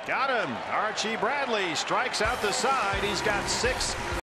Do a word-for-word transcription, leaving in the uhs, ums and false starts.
Got him. Archie Bradley strikes out the side. He's got six